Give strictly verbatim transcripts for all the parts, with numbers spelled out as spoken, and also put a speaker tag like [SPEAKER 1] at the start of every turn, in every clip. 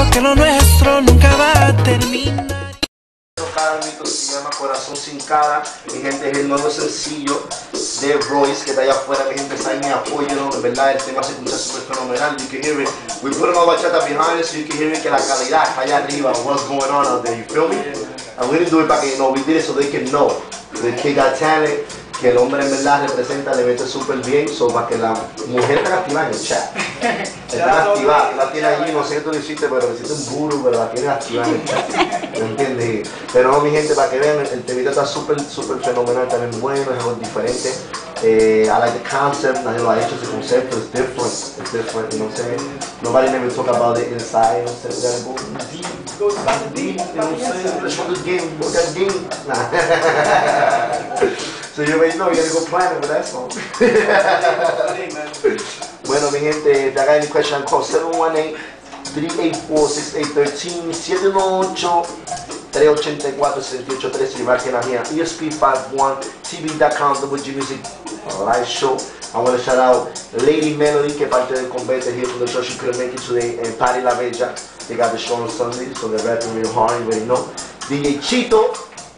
[SPEAKER 1] que lo nuestro nunca va a terminar.
[SPEAKER 2] Cada mito se llama Corazón Sin Cara. Mi gente, es el nuevo sencillo de Royce que está allá afuera. Mi gente, está en mi apoyo, ¿no? De verdad, el tema se escucha súper fenomenal. You can hear it. We put it on bachata behind it, so you can hear it, que la calidad está allá arriba. What's going on out there, you feel me? And we didn't do it para que, no, we did it so they can know. The kid got talent, que el hombre en verdad representa, le mete súper bien, so para que la mujer está activada en el chat. Está activada, la tiene allí, no sé qué tú le hiciste, pero le hiciste un burro, pero la tiene activada en el chat. ¿Me entiendes? Pero no, mi gente, para que vean, el temita está súper, súper fenomenal, también bueno, es algo diferente. Eh, I like the concept, nadie lo ha hecho ese concepto, it's different, it's different, you know what I'm saying? Nobody never talk about the inside, you know what I'm saying? We gotta go deep, go about the deep, you know what I'm saying? Let's show the game, go that deep. Nah. So you already know, you gotta go plan it with that song. Bueno, mi gente, if I got any question, call seven one eight, three eight four, six eight one three, seven one eight, three eight four, six eight one three, right here, here, E S P fifty-one T V dot com, Double G Music live show. I want to shout out Lady Melody, que parte del convete here from the church. She couldn't make it today, and Patty La Bella. They got the show on Sunday, so they're rapping real hard, you already know. D J Chito,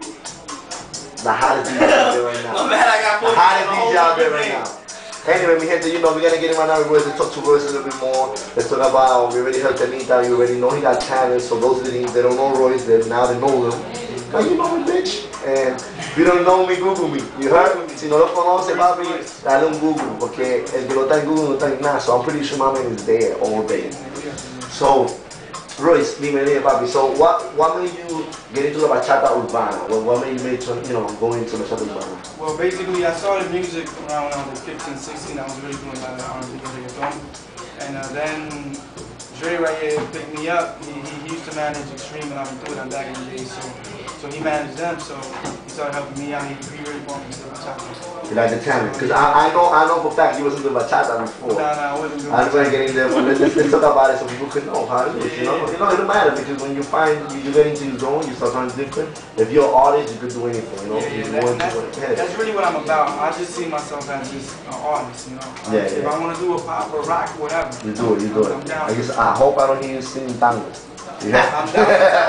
[SPEAKER 2] the hottest D J out there right now. The hottest D J out there right now. Anyway, mi gente, you know, we're gonna get him on our voice, let's talk to Royce a little bit more. Let's talk about, we already heard Tanita, you already know he got talent, so those that they don't know Royce, they now they know him. Now you know me, bitch. And if you don't know me, Google me. You heard? Si no lo conoce, papi, dale un Google, porque el que no está en Google no está en nada, so I'm pretty sure my man is there all day. So, Royce, dime, dime, papi, so what, what made you get into the bachata urbana? What, what made you make to, you know, go into bachata urbana?
[SPEAKER 3] Well, basically, I started music around when I was fifteen, sixteen. I was really doing a lot of R and B and reggaeton. And uh, then Dre right here picked me up. He, he used to manage Extreme and I was doing that back in the day. So, so he managed them. So he started helping me out. He, he really brought me to the bachata.
[SPEAKER 2] You like the talent? Because I, I know I know for a fact you wasn't doing bachata before.
[SPEAKER 3] No, no, I wasn't doing
[SPEAKER 2] I'm going to get in there, but let's, let's talk about it so people can know how it is. You know, you know, it don't matter because when you find you, you get into your zone, you start something different. If you're an artist, you could do anything. You know,
[SPEAKER 3] yeah, yeah,
[SPEAKER 2] you
[SPEAKER 3] that,
[SPEAKER 2] want
[SPEAKER 3] that's,
[SPEAKER 2] to yeah.
[SPEAKER 3] that's really what I'm about. I just see myself as just an artist. You know,
[SPEAKER 2] yeah,
[SPEAKER 3] if
[SPEAKER 2] yeah.
[SPEAKER 3] I want to do a pop or rock, whatever.
[SPEAKER 2] You do it, you do it.
[SPEAKER 3] I'm down.
[SPEAKER 2] I guess I hope I don't hear you singing tango. Yeah.
[SPEAKER 3] I'm down.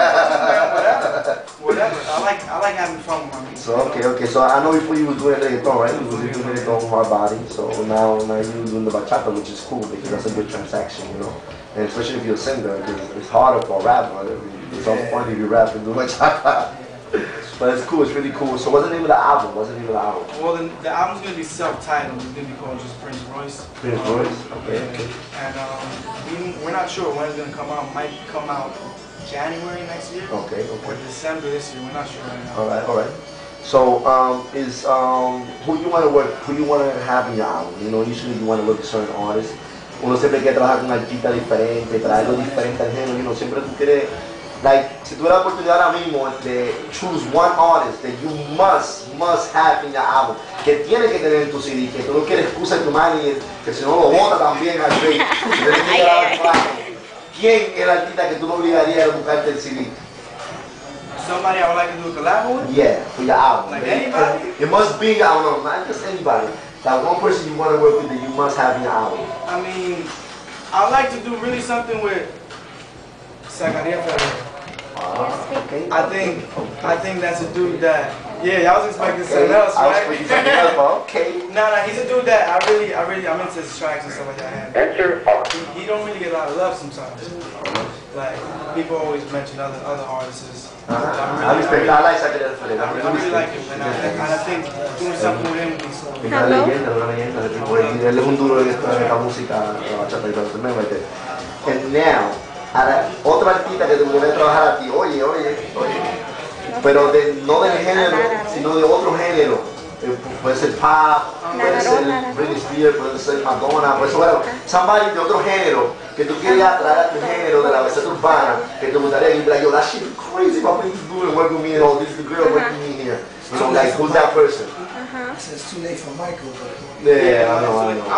[SPEAKER 3] Whatever. Whatever. I like I like having fun with my music.
[SPEAKER 2] So okay, okay. So I know before you were doing reggaeton, right? You were doing reggaeton hard body. So now now you're doing the bachata, which is cool because that's a good transaction, you know. And especially if you're a singer, because it's harder for a rapper. It's so funny if you rap and do bachata. But it's cool. It's really cool. So what's the name of the album? What's the name of the album?
[SPEAKER 3] Well, the, the album's gonna be self-titled. It's gonna be called just Prince Royce.
[SPEAKER 2] Prince Royce. Okay. okay.
[SPEAKER 3] And um, we, we're not sure when it's gonna come out. It might come out January next year.
[SPEAKER 2] Okay. Okay.
[SPEAKER 3] Or December this year. We're not sure right now.
[SPEAKER 2] All right. All right. So um, is um, who you want to work? Who you want to have in your album? You know, usually you want to work with certain artists. Uno siempre quiere trabajar con un artista diferente, traer algo diferente al género. You know, siempre tú quieres. Like, si tuviera la oportunidad ahora mismo de choose one artist that you must, must have in your album, que tiene que tener en tu C D, que tú no quieres excusa de tu manager, que si no lo bota también al rey. ¿Quién es el artista que tú no obligarías a buscarte el C D?
[SPEAKER 3] Somebody I would like to do a collab with?
[SPEAKER 2] Yeah, for your album.
[SPEAKER 3] Like anybody?
[SPEAKER 2] It must be, I don't know, not just anybody. That one person you want to work with that you must have in your album.
[SPEAKER 3] I mean, I would like to do really something with Zacarías Ferrer.
[SPEAKER 2] Uh, okay.
[SPEAKER 3] I think I think that's a dude that yeah, I was expecting something else,
[SPEAKER 2] I was
[SPEAKER 3] right?
[SPEAKER 2] expecting something else, but okay.
[SPEAKER 3] No, no, he's a dude that I really, I really, I'm into his tracks and stuff like that.
[SPEAKER 4] Enter.
[SPEAKER 3] He, he don't really get a lot of love sometimes. Like people always mention other other artists.
[SPEAKER 2] Uh-huh.
[SPEAKER 3] I,
[SPEAKER 2] I
[SPEAKER 3] really,
[SPEAKER 2] respect. I like Zacarías Ferrer.
[SPEAKER 3] I, I really like him, and I, and I think doing something with him would be so.
[SPEAKER 2] Es una leyenda, una leyenda. Él es un duro en esta, en esta música, la bachata y todo eso. And now, ahora, otro artista que te puede trabajar a ti, oye, oye, oye, pero de, no del género, sino de otro género. Eh, puede ser pop, puede ser Britney Spears, puede ser Madonna, puede ser bueno, somebody de otro género que tú quieras traer a tu género de la bachata urbana, que te gustaría ir, like, yo, that shit is crazy, my friends doing work with me and all this, the girl working with me here. You know, like, who's that person?
[SPEAKER 5] Uh-huh. It's too late for Michael, but...
[SPEAKER 2] Yeah, I know, I know.
[SPEAKER 3] I would like to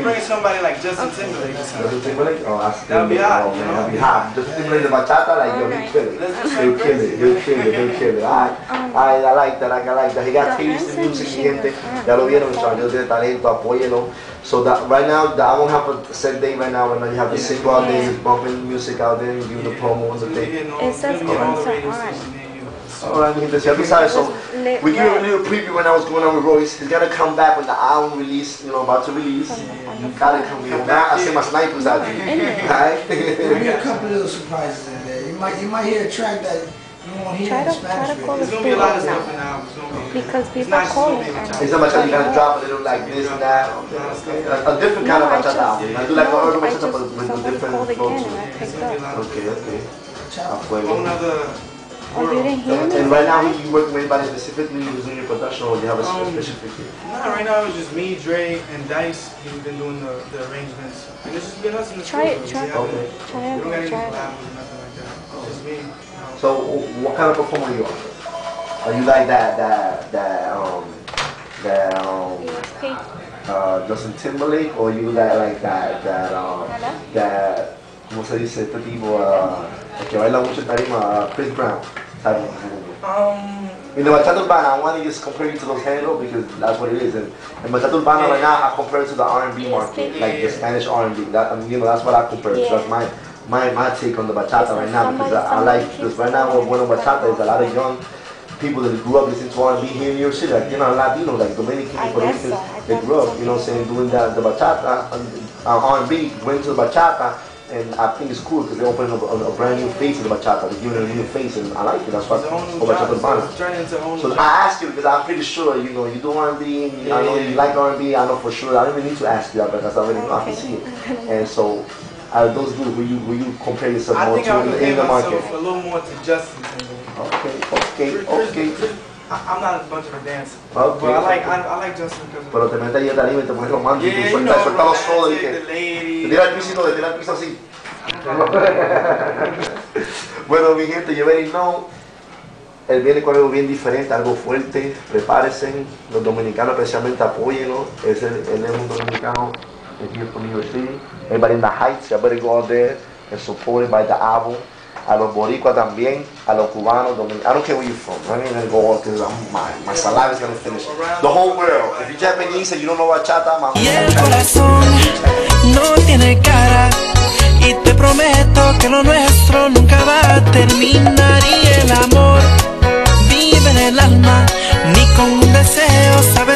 [SPEAKER 3] bring somebody like Justin Timberlake or something.
[SPEAKER 2] Justin Timberlake? Oh, that's
[SPEAKER 3] That'd be hot,
[SPEAKER 2] oh,
[SPEAKER 3] you
[SPEAKER 2] man,
[SPEAKER 3] know?
[SPEAKER 2] that'd be hot. Justin Timberlake, the bachata, like, yo, he'll kill it. He'll kill it, he'll kill it, he'll kill it. Alright, alright, I like that, I like that. He got taste in music, mi gente. Ya lo vieron, chaval, tiene talento, apóyelo. So that right now, that I won't have a set day right now. Right now, you have the single out there, bumping music out there, give the promo on the thing.
[SPEAKER 4] It says sponsor on.
[SPEAKER 2] Alright, mi gente, si ya tú sabes, so we give a little preview when I was going on with Royce. He's gonna come back when the album release, you know, about to release. You gotta come here. Now I see my snipers out there. Alright?
[SPEAKER 5] There'll be a couple little surprises in there. You might, you might hear a track that you won't hear
[SPEAKER 4] Try
[SPEAKER 5] in
[SPEAKER 4] to,
[SPEAKER 5] Spanish.
[SPEAKER 4] try to call
[SPEAKER 3] There's
[SPEAKER 4] it
[SPEAKER 3] gonna be a lot of
[SPEAKER 4] now.
[SPEAKER 3] stuff in the album. It's gonna be-
[SPEAKER 4] Because
[SPEAKER 3] It's
[SPEAKER 4] people
[SPEAKER 3] not
[SPEAKER 4] are
[SPEAKER 3] just
[SPEAKER 4] calling.
[SPEAKER 3] gonna be
[SPEAKER 4] and-
[SPEAKER 3] bachata.
[SPEAKER 2] It's not much you gotta drop a little like this and that. Okay, a, a different kind of
[SPEAKER 4] No, I
[SPEAKER 2] bachata
[SPEAKER 4] just-
[SPEAKER 2] album. I do like
[SPEAKER 4] no,
[SPEAKER 2] urban
[SPEAKER 4] I
[SPEAKER 2] bachata,
[SPEAKER 4] just-
[SPEAKER 2] but with a
[SPEAKER 4] somebody
[SPEAKER 2] different
[SPEAKER 4] called
[SPEAKER 2] flow
[SPEAKER 4] again
[SPEAKER 2] to
[SPEAKER 4] and I
[SPEAKER 2] it.
[SPEAKER 4] picked
[SPEAKER 3] It's gonna be a
[SPEAKER 4] up.
[SPEAKER 3] lot of-
[SPEAKER 2] Okay, okay.
[SPEAKER 5] Ciao.
[SPEAKER 3] Whole
[SPEAKER 2] Afuego.
[SPEAKER 3] nother
[SPEAKER 4] Oh, you didn't hear me?
[SPEAKER 2] And right now, you working with anybody specifically who's doing your production, or you have a
[SPEAKER 3] Um,
[SPEAKER 2] specific?
[SPEAKER 3] Nah, right now it's just me, Dre, and Dice. We've been doing the, the arrangements. And it's just been us in the
[SPEAKER 4] Try
[SPEAKER 3] studio.
[SPEAKER 4] it, try
[SPEAKER 3] We
[SPEAKER 4] it.
[SPEAKER 3] haven't-
[SPEAKER 2] Okay.
[SPEAKER 4] Try
[SPEAKER 3] We don't got
[SPEAKER 4] it,
[SPEAKER 3] any
[SPEAKER 4] try it.
[SPEAKER 3] collabs or nothing like that. It's just me. you know.
[SPEAKER 2] So, what kind of performer you are? Are you like that, that, that, um, that, um,
[SPEAKER 4] E S P.
[SPEAKER 2] uh, Justin Timberlake, or you like like that, that, um, that, ¿cómo se dice este tipo? Uh, el que baila mucho en tarima, uh, Chris Brown. Type of-
[SPEAKER 3] Um,
[SPEAKER 2] In the bachata urbana, I want to just compare you to those handles because that's what it is. And in bachata urbana right now, I compare it to the R and B market, like the Spanish R and B. That, I mean, you know, that's what I compare it to. That's my, my, my take on the bachata right now because I, I like, because right now what one of bachata is a lot of young people that grew up listening to R and B here in New York City, like, you know, Latino, like Dominican,
[SPEAKER 4] I
[SPEAKER 2] Puerto
[SPEAKER 4] guess
[SPEAKER 2] Ricans,
[SPEAKER 4] so. I
[SPEAKER 2] they
[SPEAKER 4] thought
[SPEAKER 2] grew up,
[SPEAKER 4] so.
[SPEAKER 2] you know what I'm saying, doing that, the bachata, uh, R and B, went to the bachata. And I think it's cool because they're opening up a, a brand new face of the bachata. They're giving it a new face, and I like it. That's why
[SPEAKER 3] it's a whole
[SPEAKER 2] it's
[SPEAKER 3] new
[SPEAKER 2] called bachata
[SPEAKER 3] job. So
[SPEAKER 2] urbana.
[SPEAKER 3] it's turning into a whole new
[SPEAKER 2] So
[SPEAKER 3] job.
[SPEAKER 2] I asked you because I'm pretty sure, you know, you do R and B, and I know you like R and B, I know for sure. I don't even need to ask you that because I already know, I can see it. And so, out of those groups, will you, will you compare yourself
[SPEAKER 3] I
[SPEAKER 2] more
[SPEAKER 3] think
[SPEAKER 2] to
[SPEAKER 3] I
[SPEAKER 2] in,
[SPEAKER 3] would
[SPEAKER 2] the- in
[SPEAKER 3] compare
[SPEAKER 2] the market?
[SPEAKER 3] myself a little more to Justin Timberlake.
[SPEAKER 2] Okay, okay,
[SPEAKER 3] Chris- Chris-
[SPEAKER 2] okay.
[SPEAKER 3] Chris- I- I'm not as much of a dancer.
[SPEAKER 2] Okay,
[SPEAKER 3] But I like,
[SPEAKER 2] okay.
[SPEAKER 3] I, I like Justin because of
[SPEAKER 2] Pero te metes ahí en tarima y te pones romántico
[SPEAKER 3] yeah,
[SPEAKER 2] y
[SPEAKER 3] you know,
[SPEAKER 2] suelta, suelta los solos y
[SPEAKER 3] romantic,
[SPEAKER 2] que
[SPEAKER 3] the lady.
[SPEAKER 2] te tira al piso, te tira al piso así. Bueno, mi gente, you already know. Él viene con algo bien diferente, algo fuerte. Prepárense. Los dominicanos especialmente apóyenlo. Es el, él es un dominicano here from New York City. Everybody in the Heights, you better go out there and support it by the album. A los boricuas también, a los cubanos, dominicanos. I don't care where you're from. I'm not even go on because my, my saliva is going to finish. The whole world. If you're Japanese and you don't know bachata, my
[SPEAKER 1] Y el corazón no tiene cara. Y te prometo que lo nuestro nunca va a terminar. Y el amor vive en el alma, ni con un deseo sabe